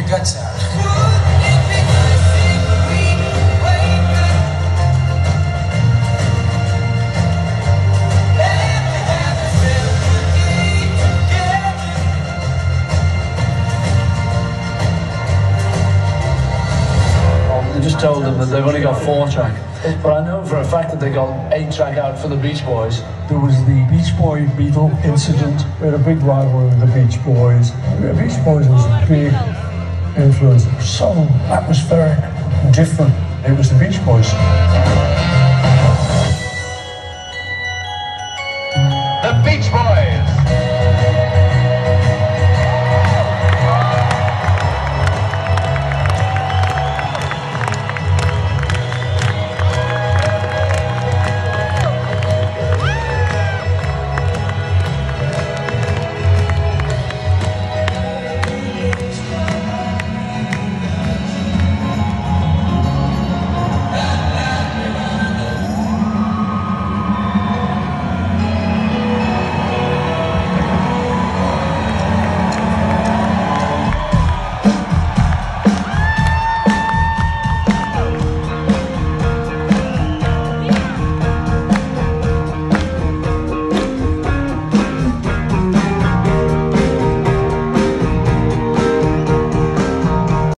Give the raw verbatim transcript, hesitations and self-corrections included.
guts out. They just told them that they've only got four track. But I know for a fact that they got eight track out for the Beach Boys. There was the Beach Boy Beatle incident. We had a big rivalry with the Beach Boys. The Beach Boys was a big influence. It was so atmospheric, different. It was the Beach Boys. The Beach Boys.